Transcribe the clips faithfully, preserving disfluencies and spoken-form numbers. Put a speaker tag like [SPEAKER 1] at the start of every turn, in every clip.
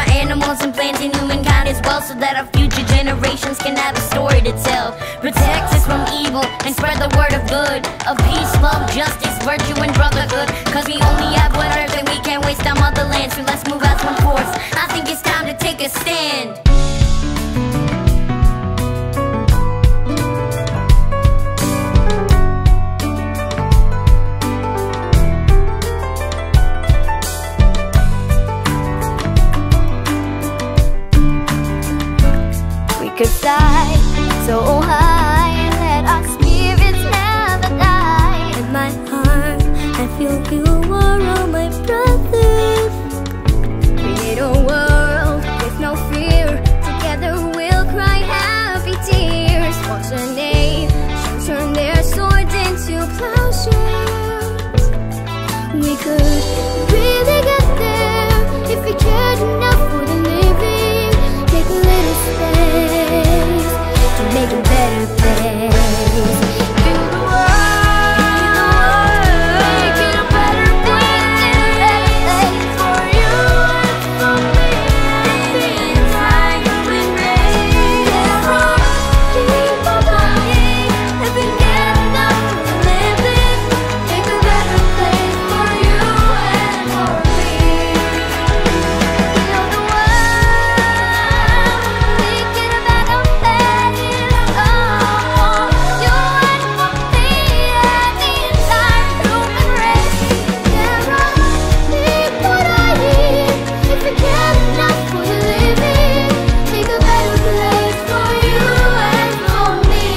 [SPEAKER 1] our animals and plants and humankind as well, so that our future generations can have a story to tell. Protect us from evil and spread the word of good, of peace, love, justice, virtue, and brotherhood. Cause we only have one earth and we can't waste our motherland, so let's move as one force. I think it's time to take a stand.
[SPEAKER 2] Could fly so high and let our spirits never die. In my heart, I feel you are all my brothers. Create a world with no fear. Together we'll cry happy tears. Watch a nation turn their swords into plowshares. We could really get there if we cared enough for the living. Take a little space to make a better place. Do the world, make it a better place for you and for me. The entire race. People dying, have been getting up for living. Make a better place for you and for me. You know the world, make it a better place. Oh, you and for me and the entire human race. There are people dying, if we care enough for the living. Make a better place for you and for me.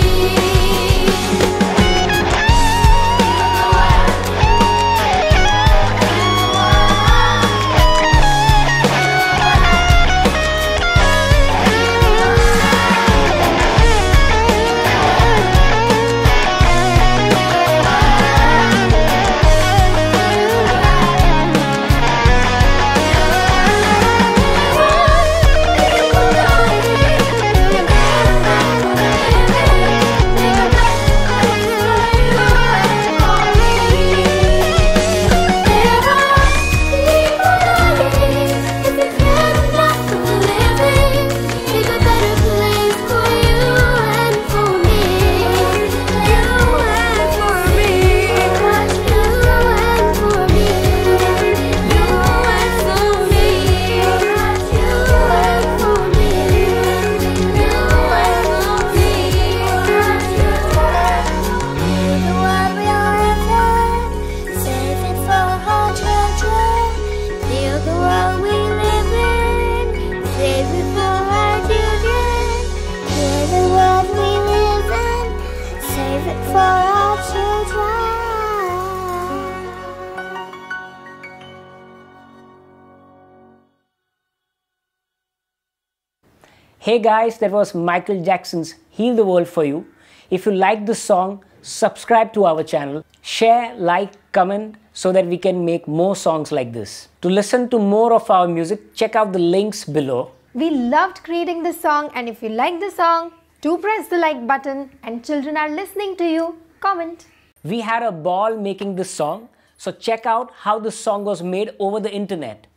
[SPEAKER 3] Hey guys, that was Michael Jackson's Heal the World for you. If you like this song, subscribe to our channel, share, like, comment so that we can make more songs like this. To listen to more of our music, check out the links below.
[SPEAKER 4] We loved creating this song, and if you like the song, do press the like button, and children are listening to you, comment.
[SPEAKER 3] We had a ball making this song, so check out how this song was made over the internet.